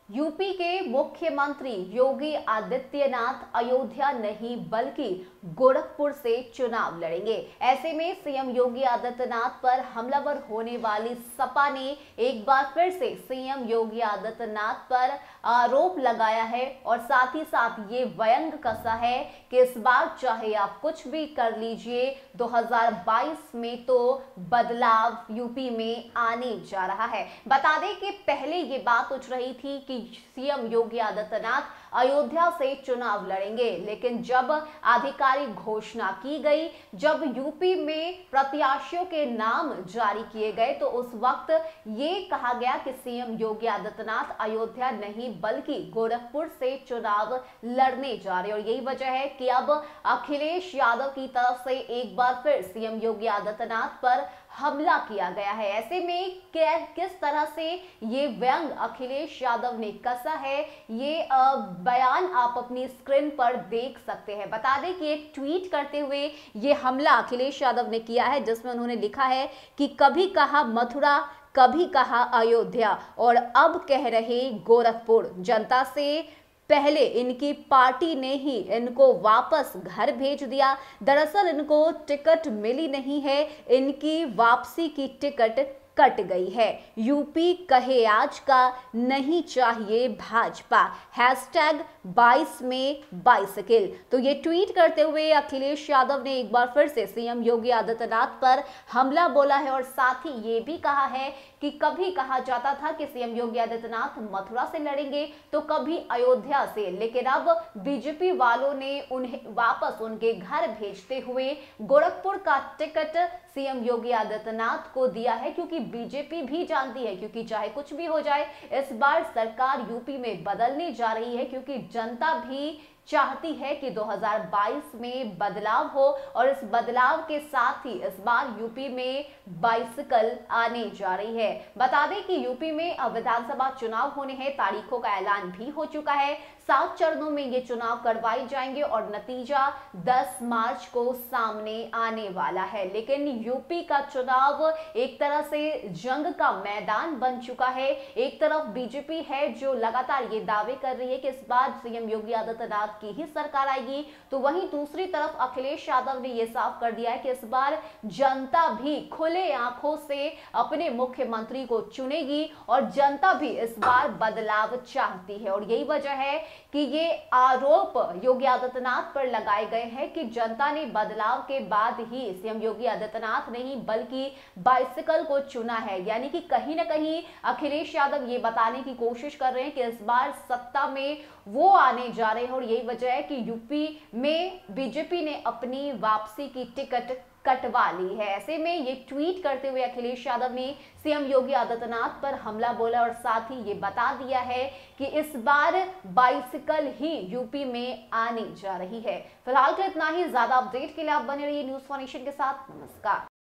UP के मुख्यमंत्री योगी आदित्यनाथ अयोध्या नहीं बल्कि गोरखपुर से चुनाव लड़ेंगे। ऐसे में सीएम योगी आदित्यनाथ पर हमलावर होने वाली सपा ने एक बार फिर से सीएम योगी आदित्यनाथ पर आरोप लगाया है और साथ ही साथ ये व्यंग कसा है कि इस बार चाहे आप कुछ भी कर लीजिए, 2022 में तो बदलाव यूपी में आने जा रहा है। बता दें कि पहले ये बात उठ रही थी कि सीएम योगी आदित्यनाथ अयोध्या से चुनाव लड़ेंगे, लेकिन जब आधिकारिक घोषणा की गई, जब यूपी में प्रत्याशियों के नाम जारी किए गए, तो उस वक्त ये कहा गया कि सीएम योगी आदित्यनाथ अयोध्या नहीं बल्कि गोरखपुर से चुनाव लड़ने जा रहे हैं। और यही वजह है कि अब अखिलेश यादव की तरफ से एक बार फिर सीएम योगी आदित्यनाथ पर हमला किया गया है। ऐसे में किस तरह से ये व्यंग अखिलेश यादव ने कसा है, ये बयान आप अपनी स्क्रीन पर देख सकते हैं। बता दें कि एक ट्वीट करते हुए ये हमला अखिलेश यादव ने किया है, जिसमें उन्होंने लिखा है कि कभी कहा मथुरा, कभी कहा अयोध्या और अब कह रहे गोरखपुर। जनता से पहले इनकी पार्टी ने ही इनको वापस घर भेज दिया। दरअसल इनको टिकट मिली नहीं है, इनकी वापसी की टिकट कट गई है। यूपी कहे आज का नहीं चाहिए भाजपा, हैशटैग 22 में बाइसिकल। तो ये ट्वीट करते हुए अखिलेश यादव ने एक बार फिर से सीएम योगी आदित्यनाथ पर हमला बोला है और साथ ही ये भी कहा है कि कभी कहा जाता था कि सीएम योगी आदित्यनाथ मथुरा से लड़ेंगे तो कभी अयोध्या से, लेकिन अब बीजेपी वालों ने उन्हें वापस उनके घर भेजते हुए गोरखपुर का टिकट सीएम योगी आदित्यनाथ को दिया है, क्योंकि बीजेपी भी जानती है क्योंकि चाहे कुछ भी हो जाए, इस बार सरकार यूपी में बदलने जा रही है, क्योंकि जनता भी चाहती है कि 2022 में बदलाव हो और इस बदलाव के साथ ही इस बार यूपी में बाइसिकल आने जा रही है। बता दें कि यूपी में विधानसभा चुनाव होने हैं, तारीखों का ऐलान भी हो चुका है। 7 चरणों में ये चुनाव करवाए जाएंगे और नतीजा 10 मार्च को सामने आने वाला है। लेकिन यूपी का चुनाव एक तरह से जंग का मैदान बन चुका है। एक तरफ बीजेपी है जो लगातार ये दावे कर रही है कि इस बार सीएम योगी आदित्यनाथ की ही सरकार आएगी, तो वहीं दूसरी तरफ अखिलेश यादव ने यह साफ कर दिया है कि इस बार जनता भी खुले आंखों से अपने मुख्यमंत्री को चुनेगी और जनता भी इस बार बदलाव चाहती है। और यही वजह है कि ये आरोप योगी आदित्यनाथ पर लगाए गए हैं कि जनता ने बदलाव के बाद ही सीएम योगी आदित्यनाथ नहीं बल्कि बाइसिकल को चुना है। यानी कि कहीं ना कहीं अखिलेश यादव ये बताने की कोशिश कर रहे हैं कि इस बार सत्ता में वो आने जा रहे हैं और यही वजह है कि यूपी में बीजेपी ने अपनी वापसी की टिकट कटवा ली है। ऐसे में ये ट्वीट करते हुए अखिलेश यादव ने सीएम योगी आदित्यनाथ पर हमला बोला और साथ ही ये बता दिया है कि इस बार बाइसिकल ही यूपी में आने जा रही है। फिलहाल के इतना ही। ज्यादा अपडेट के लिए आप बने रहिए न्यूज़ फॉर नेशन के साथ। नमस्कार।